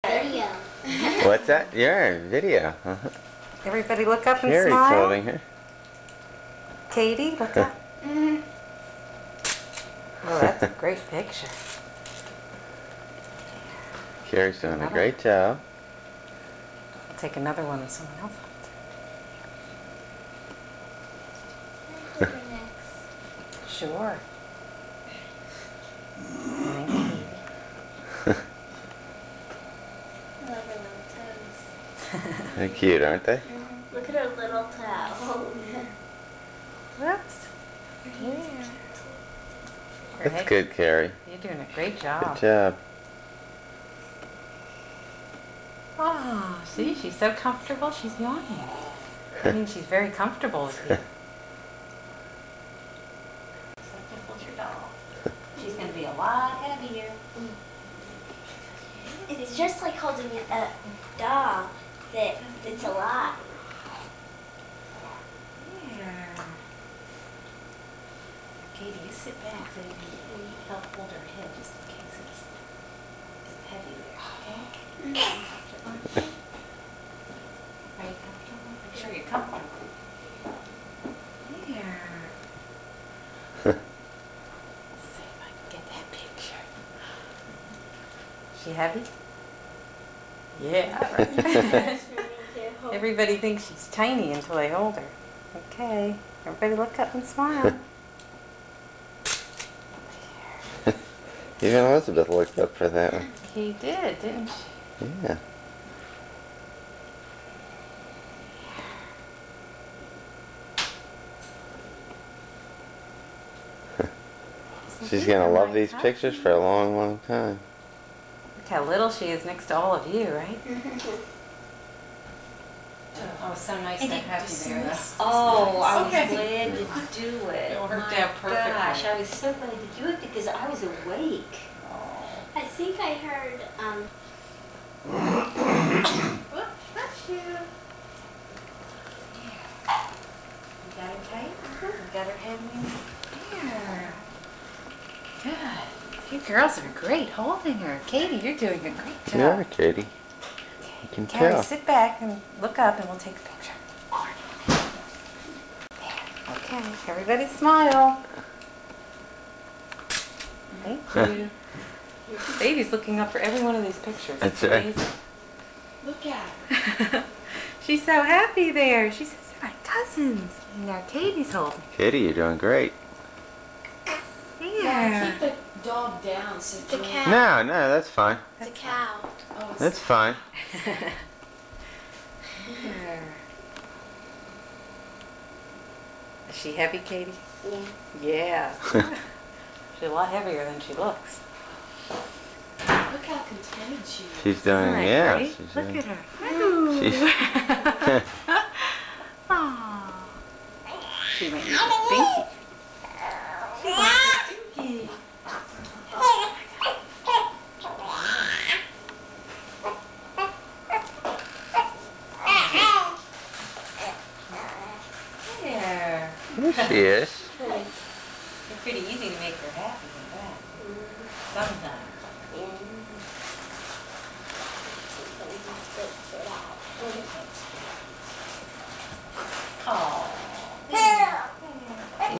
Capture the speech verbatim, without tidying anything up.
Video. What's that? You're in video. Uh-huh. Everybody look up and Carrie's smile. holding her. Katie, look up. Mm-hmm. Oh, that's a great picture. Carrie's doing a great job. I'll take another one of someone else. Sure. Thank you. I love her little toes. They're cute, aren't they? Mm-hmm. Look at her little toe. Whoops. Yeah. That's good, Carrie. You're doing a great job. Good job. Oh, see, she's so comfortable, she's yawning. I mean, she's very comfortable with you. So dimples your doll. She's going to be a lot heavier. It's just like holding a doll that it's a lot. Yeah. Katie, you sit back so you can help hold her head just in case it's, it's heavy there, okay? Mm-hmm. Are you comfortable? Make sure you're comfortable. There. Let's see if I can get that picture. She heavy? Yeah. Everybody thinks she's tiny until they hold her. Okay. Everybody look up and smile. Even Elizabeth looked up for that one. He did, didn't she? Yeah. She's gonna love these pictures for a long, long time. Look how little she is next to all of you, right? Oh, so nice to have you there. Oh, I was Okay. glad to do it. It worked My out perfectly. Gosh, I was so glad to do it because I was awake. I think I heard, um, Whoop, that's you. You got her tight? You got her head in there? Good. You girls are great holding her. Katie, you're doing a great job. You are, Katie. You can Carrie, tell. sit back and look up and we'll take a picture. There. Okay, everybody smile. Thank you. Baby's looking up for every one of these pictures. That's It's right. amazing. Look at her. She's so happy there. She says, they're my cousins. And now Katie's holding. Katie, you're doing great. Yeah. Keep the dog down so the Joey- cow. No, no, that's fine. The cow. Oh, it's That's fine. Is she heavy, Katie? Yeah. Yeah. She's a lot heavier than she looks. Look how contented she is. She's doing, Isn't that yeah. great? She's Look doing, at her. she's, Aww. She went with Binky. She went with Binky. There. here she is. It's pretty easy to make her happy with that. Sometimes. Oh.